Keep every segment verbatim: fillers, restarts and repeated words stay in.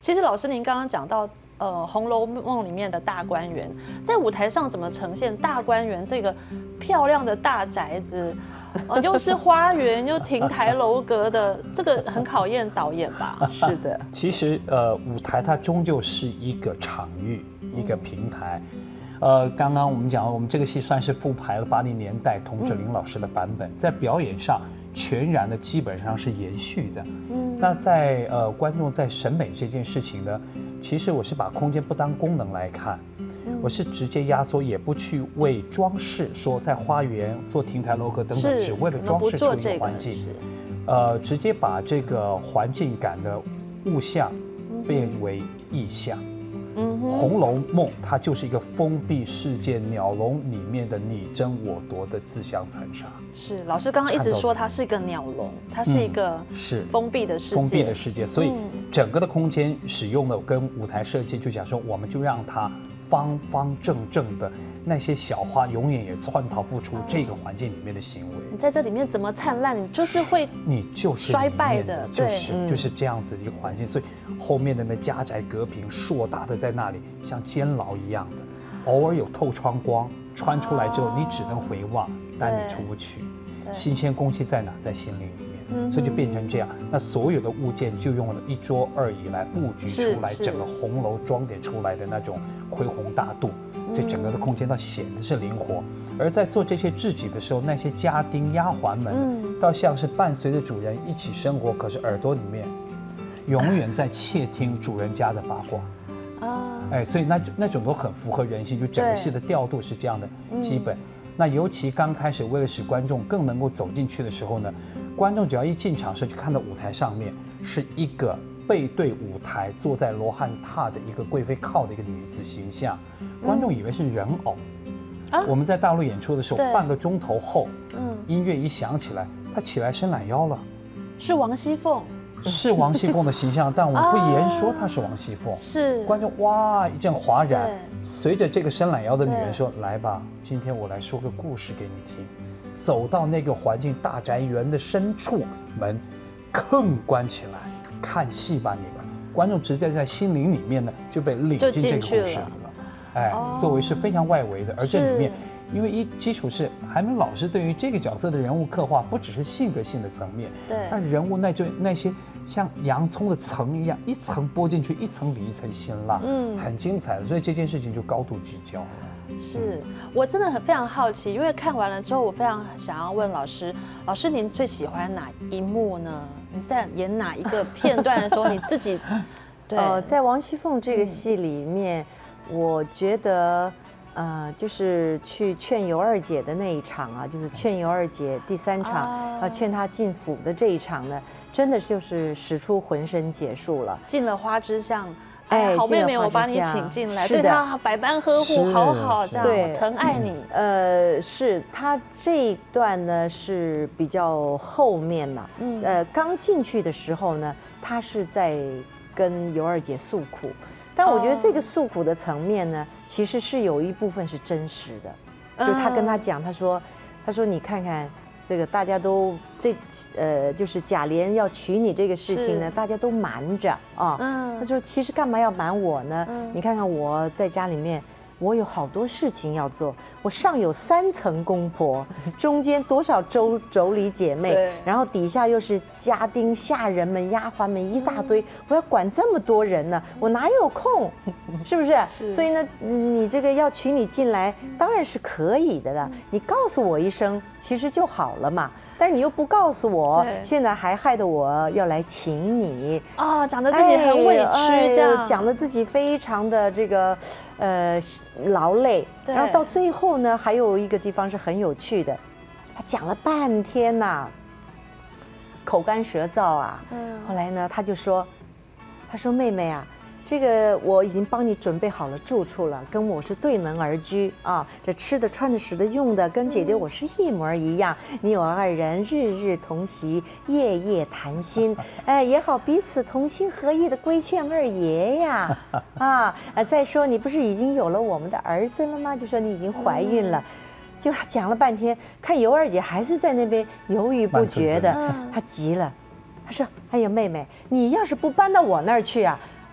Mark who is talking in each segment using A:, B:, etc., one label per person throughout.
A: 其实老师您刚刚讲到，呃，《红楼梦》里面的大观园，在舞台上怎么呈现大观园这个漂亮的大宅子？呃，又是花园又亭台楼阁的，这个很考验导演吧？
B: 是的，
C: 其实呃，舞台它终究是一个场域，一个平台。呃，刚刚我们讲，我们这个戏算是复排了八零年代童志玲老师的版本，在表演上全然的基本上是延续的。嗯，那在呃观众在审美这件事情呢，其实我是把空间不当功能来看。我是直接压缩，也不去为装饰说在花园做亭台楼阁等等，只为了装饰出一个环境。呃，直接把这个环境感的物象变为意象。嗯，《红楼梦》它就是一个封闭世界，鸟笼里面的你争我夺的自相残杀。
A: 是老师刚刚一直说它是一个鸟笼，它是一个是封闭的世界，
C: 封闭的世界，所以整个的空间使用的跟舞台设计就讲说，我们就让它方方正正的，那些小花永远也窜逃不出这个环境里面的行为。
A: 你在这里面怎么灿烂，你就是会
C: 你就是
A: 衰败的，
C: 就是就是这样子的一个环境。所以后面的那家宅阁屏硕大的在那里，像监牢一样的，偶尔有透窗光穿出来之后，你只能回望，但你出不去。新鲜空气在哪？在心灵里面。所以就变成这样，那所有的物件就用了一桌二椅来布局出来，整个红楼装点出来的那种恢宏大度，所以整个的空间倒显得是灵活。而在做这些置景的时候，那些家丁丫鬟们，倒像是伴随着主人一起生活，可是耳朵里面永远在窃听主人家的八卦啊，哎，所以那那种都很符合人性，就整个戏的调度是这样的基本。那尤其刚开始，为了使观众更能够走进去的时候呢，观众只要一进场时，就看到舞台上面是一个背对舞台坐在罗汉榻的一个贵妃靠的一个女子形象，观众以为是人偶。啊、我们在大陆演出的时候，半个钟头后，嗯，音乐一响起来，她起来伸懒腰了，
A: 是王熙凤。
C: 是王熙凤的形象，但我不言说她是王熙凤。
A: 是
C: 观众哇一阵哗然，随着这个伸懒腰的女人说：“来吧，今天我来说个故事给你听。”走到那个环境大宅园的深处，门更关起来，看戏吧你们！观众直接在心灵里面呢就被领进这个故事里了。哎，作为是非常外围的，而这里面。因为一基础是海明老师对于这个角色的人物刻画，不只是性格性的层面，对，他人物那就那些像洋葱的层一样，一层剥进去，一层比一层辛辣，嗯，很精彩的，所以这件事情就高度聚焦了。
A: 是我真的很非常好奇，因为看完了之后，我非常想要问老师，老师您最喜欢哪一幕呢？你在演哪一个片段的时候，你自己对，
B: 呃，在王熙凤这个戏里面，嗯、我觉得。呃，就是去劝尤二姐的那一场啊，就是劝尤二姐第三场啊，劝她进府的这一场呢，真的就是使出浑身解数了。
A: 进了花枝巷，哎，好妹妹，我把你请进来，对她百般呵护，好好这样疼爱你。
B: 呃，是她这一段呢是比较后面了，嗯，呃，刚进去的时候呢，她是在跟尤二姐诉苦。但我觉得这个诉苦的层面呢，其实是有一部分是真实的，就他跟他讲，他说，他说你看看这个大家都这呃，就是贾琏要娶你这个事情呢，大家都瞒着啊。他说其实干嘛要瞒我呢？你看看我在家里面。我有好多事情要做，我上有三层公婆，中间多少妯妯娌姐妹，然后底下又是家丁下人们、丫鬟们一大堆，我要管这么多人呢，我哪有空？是不是？是。所以呢，你这个要娶你进来，当然是可以的了。你告诉我一声，其实就好了嘛。但是你又不告诉我，现在还害得我要来请你
A: 啊，讲得自己很委屈，这样
B: 讲得自己非常的这个呃劳累。然后到最后呢，还有一个地方是很有趣的，他讲了半天呐、啊，口干舌燥啊。嗯。后来呢，他就说，他说妹妹啊。这个我已经帮你准备好了住处了，跟我是对门而居啊。这吃的、穿的、使的、用的，跟姐姐我是一模一样。你我二人日日同席，夜夜谈心，哎，也好彼此同心合意的规劝二爷呀。啊，再说你不是已经有了我们的儿子了吗？就说你已经怀孕了。就讲了半天，看尤二姐还是在那边犹豫不决的，她急了，她说：“哎呀，妹妹，你要是不搬到我那儿去啊。”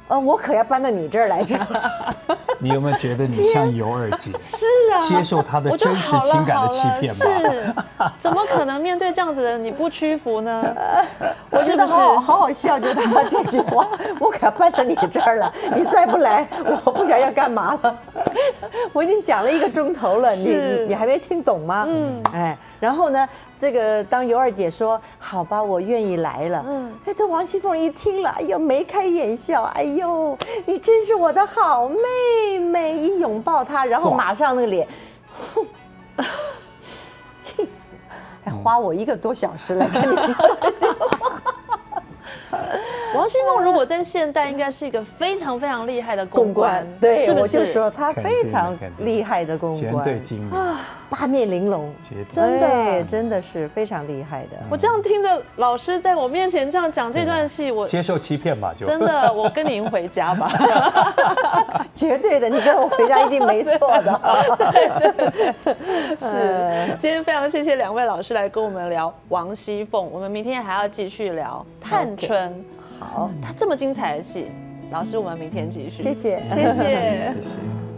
B: 呃，我可要搬到你这儿来着。
C: 你有没有觉得你像尤二姐？
A: 是啊，
C: 接受她的真实情感的欺骗
A: 吗？是，怎么可能面对这样子的人你不屈服呢？
B: 我觉得好好好笑，就他这句话，我可要搬到你这儿了，你再不来，我不晓得要干嘛了。我已经讲了一个钟头了，你你你还没听懂吗？嗯，哎，然后呢？这个当尤二姐说好吧，我愿意来了。嗯，哎，这王熙凤一听了，哎呦，眉开眼笑，哎呦，你真是我的好妹妹！一拥抱她，然后马上那个脸，气死！还花我一个多小时来跟你说这些话。
A: 王熙凤如果在现代，应该是一个非常非常厉害的公关，
B: 对，
A: 是不是？
B: 我就说她非常厉害的公关，
C: 绝对精明，
B: 八面玲珑，
A: 真的
B: 真的是非常厉害的。
A: 我这样听着老师在我面前这样讲这段戏，我
C: 接受欺骗吧，就
A: 真的，我跟您回家吧。
B: 绝对的，你跟我回家一定没错的。
A: 对对对，是。今天非常谢谢两位老师来跟我们聊王熙凤，我们明天还要继续聊探春。
B: 好，
A: 他这么精彩的戏，老师，我们明天继续。
B: 谢谢，
A: 谢谢，
C: 谢谢。